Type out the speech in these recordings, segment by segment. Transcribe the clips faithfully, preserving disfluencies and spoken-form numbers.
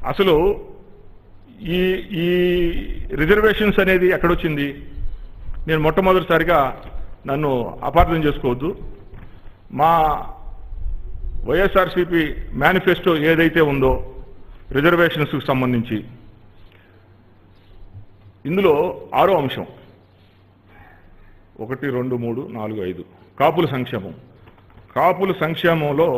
అసలు ఈ ఈ రిజర్వేషన్స్ అనేది ఎక్కడొచ్చింది? నేను మొట్టమొదటిసారిగా నన్ను అపార్థం చేసుకోవద్దు. మా వైఎస్ఆర్సీపీ మేనిఫెస్టో ఏదైతే ఉందో రిజర్వేషన్స్కి సంబంధించి, ఇందులో ఆరో అంశం ఒకటి రెండు మూడు నాలుగు ఐదు కాపుల సంక్షేమం. కాపుల సంక్షేమంలో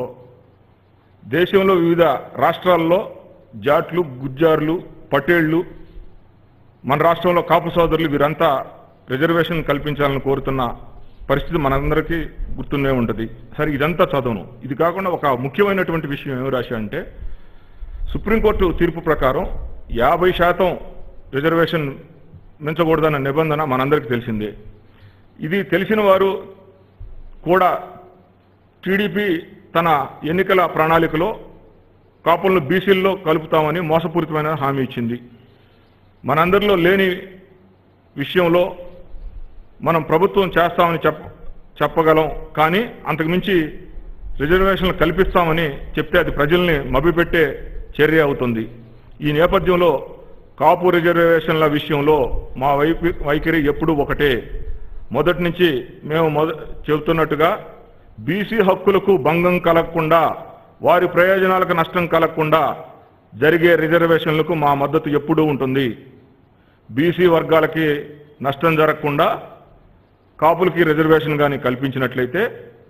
దేశంలో వివిధ రాష్ట్రాల్లో జాట్లు, గుజ్జార్లు, పటేళ్లు, మన రాష్ట్రంలో కాపు సోదరులు వీరంతా రిజర్వేషన్ కల్పించాలని కోరుతున్న పరిస్థితి మనందరికీ గుర్తునే ఉంటుంది. సరే, ఇదంతా చదవను. ఇది కాకుండా ఒక ముఖ్యమైనటువంటి విషయం ఏమి రాశా అంటే, సుప్రీంకోర్టు తీర్పు ప్రకారం యాభై శాతం రిజర్వేషన్ మించకూడదన్న నిబంధన మనందరికీ తెలిసిందే. ఇది తెలిసిన వారు కూడా టీడీపీ తన ఎన్నికల ప్రణాళికలో కాపులను బీసీల్లో కలుపుతామని మోసపూరితమైన హామీ ఇచ్చింది. మనందరిలో లేని విషయంలో మనం ప్రభుత్వం చేస్తామని చెప్ప చెప్పగలం కానీ అంతకుమించి రిజర్వేషన్లు కల్పిస్తామని చెప్తే అది ప్రజల్ని మభ్యపెట్టే చర్య అవుతుంది. ఈ నేపథ్యంలో కాపు రిజర్వేషన్ల విషయంలో మా వైపు వైఖరి ఎప్పుడూ ఒకటే. మొదటి నుంచి మేము మొద చెబుతున్నట్టుగా బీసీ హక్కులకు భంగం కలగకుండా, వారి ప్రయోజనాలకు నష్టం కలగకుండా జరిగే రిజర్వేషన్లకు మా మద్దతు ఎప్పుడూ ఉంటుంది. బీసీ వర్గాలకి నష్టం జరగకుండా కాపులకి రిజర్వేషన్ కానీ కల్పించినట్లయితే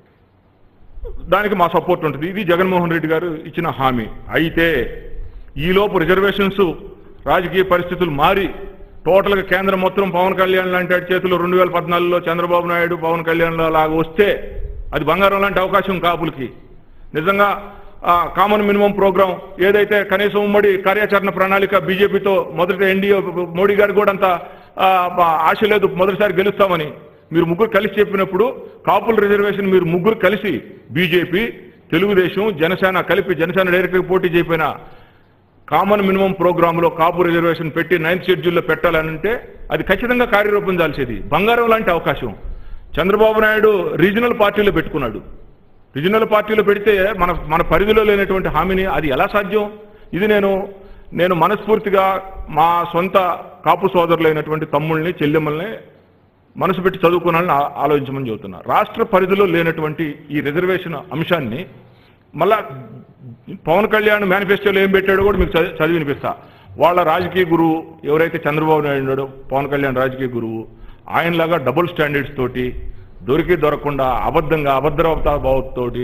దానికి మా సపోర్ట్ ఉంటుంది. ఇది జగన్మోహన్ రెడ్డి గారు ఇచ్చిన హామీ. అయితే ఈలోపు రిజర్వేషన్స్ రాజకీయ పరిస్థితులు మారి టోటల్గా కేంద్రం మొత్తం పవన్ కళ్యాణ్ లాంటి చేతులు రెండు వేల పద్నాలుగులో చంద్రబాబు నాయుడు పవన్ కళ్యాణ్ లాగా వస్తే అది బంగారం లాంటి అవకాశం కాపులకి. నిజంగా కామన్ మినిమం ప్రోగ్రాం ఏదైతే కనీసం ఉమ్మడి కార్యాచరణ ప్రణాళిక బీజేపీతో మొదటి ఎన్డీఏ మోడీ గారికి కూడా అంత ఆశ లేదు మొదటిసారి గెలుస్తామని. మీరు ముగ్గురు కలిసి చెప్పినప్పుడు కాపుల రిజర్వేషన్ మీరు ముగ్గురు కలిసి బీజేపీ, తెలుగుదేశం, జనసేన కలిపి జనసేన డైరెక్ట్గా పోటీ చేయకపోయినా కామన్ మినిమం ప్రోగ్రాంలో కాపు రిజర్వేషన్ పెట్టి నైన్త్ షెడ్యూల్లో పెట్టాలనంటే అది ఖచ్చితంగా కార్యరూపం దాల్చేది. బంగారం లాంటి అవకాశం. చంద్రబాబు నాయుడు రీజనల్ పార్టీలో పెట్టుకున్నాడు. రీజనల్ పార్టీలో పెడితే మన మన పరిధిలో లేనటువంటి హామీని అది ఎలా సాధ్యం? ఇది నేను నేను మనస్ఫూర్తిగా మా సొంత కాపు సోదరులైనటువంటి తమ్ముళ్ళని, చెల్లెమ్మల్ని మనసు పెట్టి చదువుకోవాలని ఆలోచించమని చెబుతున్నా. రాష్ట్ర పరిధిలో లేనటువంటి ఈ రిజర్వేషన్ అంశాన్ని మళ్ళా పవన్ కళ్యాణ్ మేనిఫెస్టోలో ఏం పెట్టాడో కూడా మీకు చదివి వినిపిస్తా. వాళ్ళ రాజకీయ గురువు ఎవరైతే చంద్రబాబు నాయుడు ఉన్నాడో పవన్ కళ్యాణ్ రాజకీయ గురువు, ఆయనలాగా డబుల్ స్టాండర్డ్స్ తోటి దొరికి దొరకకుండా అబద్ధంగా అభద్రవతా భావంతోటి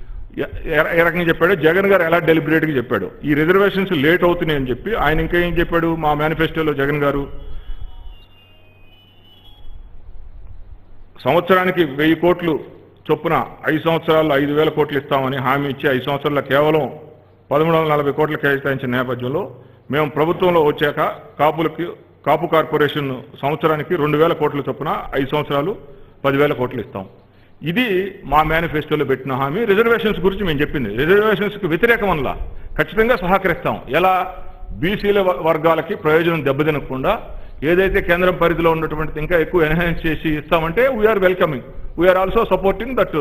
ఏ రకంగా చెప్పాడు. జగన్ గారు ఎలా డెలిబరేట్గా చెప్పాడు ఈ రిజర్వేషన్స్ లేట్ అవుతున్నాయని చెప్పి. ఆయన ఇంకా ఏం చెప్పాడు మా మేనిఫెస్టోలో జగన్ గారు, సంవత్సరానికి వెయ్యి కోట్లు చొప్పున ఐదు సంవత్సరాల్లో ఐదు వేల కోట్లు ఇస్తామని హామీ ఇచ్చి ఐదు సంవత్సరాల్లో కేవలం పదమూడు వందల నలభై కోట్లు కేటాయించిన నేపథ్యంలో మేము ప్రభుత్వంలో వచ్చాక కాపులకి కాపు కార్పొరేషన్ సంవత్సరానికి రెండు వేల కోట్ల చొప్పున ఐదు సంవత్సరాలు పదివేల కోట్లు ఇస్తాం. ఇది మా మేనిఫెస్టోలో పెట్టిన హామీ. రిజర్వేషన్స్ గురించి మేము చెప్పింది. రిజర్వేషన్స్కి వ్యతిరేకం వల్ల ఖచ్చితంగా సహకరిస్తాం. ఎలా బీసీల వర్గాలకి ప్రయోజనం దెబ్బతినకుండా ఏదైతే కేంద్రం పరిధిలో ఉన్నటువంటి ఇంకా ఎక్కువ ఎన్హాన్స్ చేసి ఇస్తామంటే we are welcoming. We are also supporting that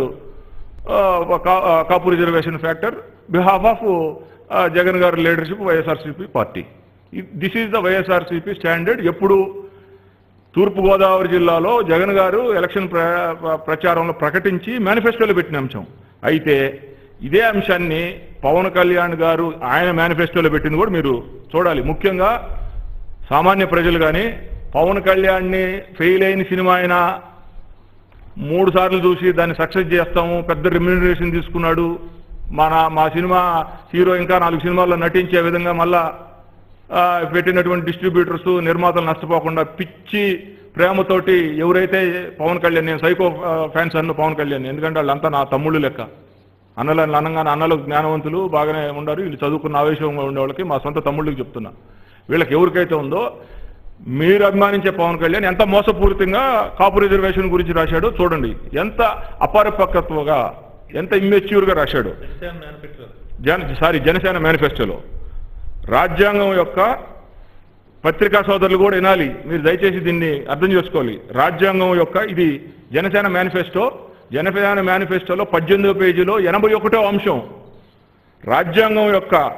Kapu reservation factor behalf of Jagan గారి leadership YSRCP party. This is the YSRCP standard. ఎప్పుడు తూర్పుగోదావరి జిల్లాలో జగన్ గారు ఎలక్షన్ ప్రచారంలో ప్రకటించి మేనిఫెస్టోలో పెట్టిన అంశం. అయితే ఇదే అంశాన్ని పవన్ కళ్యాణ్ గారు ఆయన మేనిఫెస్టోలో పెట్టింది కూడా మీరు చూడాలి. ముఖ్యంగా సామాన్య ప్రజలు కానీ పవన్ కళ్యాణ్ని ఫెయిల్ అయిన సినిమా అయినా మూడు సార్లు చూసి దాన్ని సక్సెస్ చేస్తాము, పెద్ద రెమ్యూనరేషన్ తీసుకున్నాడు, మన మా సినిమా హీరో ఇంకా నాలుగు సినిమాల్లో నటించే విధంగా మళ్ళా పెట్టినటువంటి డిస్ట్రిబ్యూటర్స్, నిర్మాతలు నష్టపోకుండా పిచ్చి ప్రేమతోటి ఎవరైతే పవన్ కళ్యాణ్, నేను సైకో ఫ్యాన్స్ అన్న పవన్ కళ్యాణ్, ఎందుకంటే వాళ్ళంతా నా తమ్ముళ్ళు లెక్క. అన్నలు అనగానే అన్నలు జ్ఞానవంతులు బాగానే ఉన్నారు, వీళ్ళు చదువుకున్న ఆవేశంగా ఉండే వాళ్ళకి మా సొంత తమ్ముళ్ళకి చెప్తున్నా. వీళ్ళకి ఎవరికైతే ఉందో మీరు అభిమానించే పవన్ కళ్యాణ్ ఎంత మోసపూరితంగా కాపు రిజర్వేషన్ గురించి రాశాడో చూడండి. ఎంత అపరిపక్వతగా, ఎంత ఇమ్మెచ్యూర్గా రాశాడు. జన సారీ జనసేన మేనిఫెస్టోలో రాజ్యాంగం యొక్క పత్రికా సోదరులు కూడా వినాలి. మీరు దయచేసి దీన్ని అర్థం చేసుకోవాలి. రాజ్యాంగం యొక్క ఇది జనసేన మేనిఫెస్టో. జనసేన మేనిఫెస్టోలో పద్దెనిమిదో పేజీలో ఎనభై ఒకటో అంశం రాజ్యాంగం యొక్క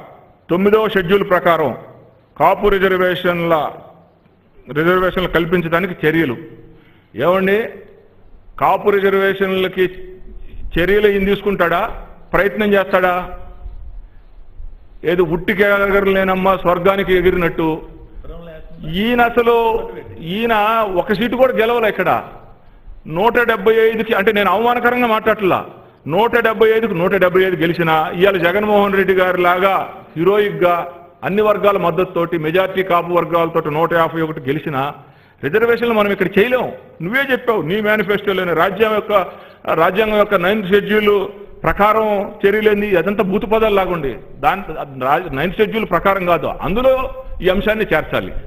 తొమ్మిదవ షెడ్యూల్ ప్రకారం కాపు రిజర్వేషన్ల రిజర్వేషన్లు కల్పించడానికి చర్యలు. ఏమండి, కాపు రిజర్వేషన్లకి చర్యలు ఏం తీసుకుంటాడా, ప్రయత్నం చేస్తాడా? ఏదో ఉట్టికి ఎగరలేనమ్మా స్వర్గానికి ఎగిరినట్టు ఈయన అసలు ఈయన ఒక సీటు కూడా గెలవలే ఇక్కడ. నూట డెబ్బై ఐదుకి అంటే నేను అవమానకరంగా మాట్లాడలా, నూట డెబ్బై ఐదుకు నూట డెబ్బై ఐదు గెలిచిన ఇవాళ జగన్మోహన్ రెడ్డి గారి లాగా హీరోయిక్గా అన్ని వర్గాల మద్దతుతోటి మెజార్టీ కాపు వర్గాలతో నూట యాభై ఒకటి గెలిచిన రిజర్వేషన్లు మనం ఇక్కడ చేయలేం. నువ్వే చెప్పావు నీ మేనిఫెస్టోలోని రాజ్యాంగం యొక్క రాజ్యాంగం యొక్క నైన్త్ షెడ్యూల్ ప్రకారం చర్యలేంది, అదంతా భూత పదాలు లాగుండి. దాని నైన్త్ షెడ్యూల్ ప్రకారం కాదు, అందులో ఈ అంశాన్ని చేర్చాలి.